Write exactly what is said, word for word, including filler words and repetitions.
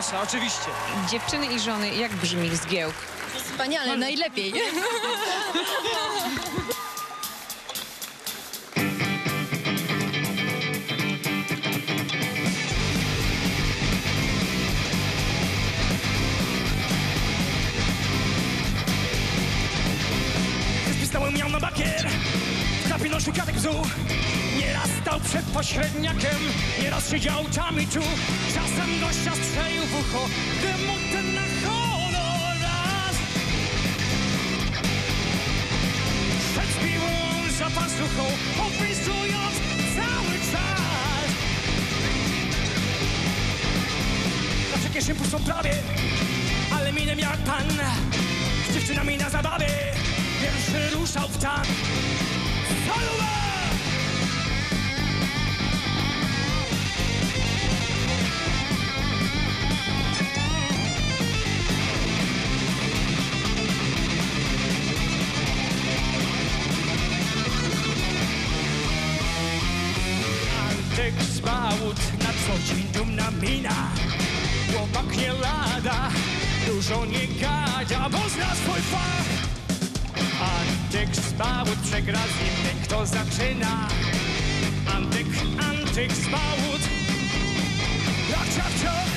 Nasza, oczywiście. Dziewczyny i żony, jak brzmi zgiełk? Wspaniale, najlepiej. Stałem miał na bakier, w kapilnoszu katek bzu. Nieraz stał przed pośredniakiem, nieraz siedział tam i czuł. Czasem gościa strzelił w ucho, gdy mu ten na honor raz. Szedł z piłą za pazuchą, opisując cały czas. Zawsze kieszeń pustą prawie, ale minę miał jak pan. Z dziewczynami na zabawie pierwszy ruszał w tan. Saluwa! Antek Zbałut na co dzień dumna mina. Chłopak nie lada, dużo nie gada, bo zna swój fach. Antek Zbałut przegra z nim ten, kto zaczyna. Antek, Antek Zbałut, jak ciap, ciap.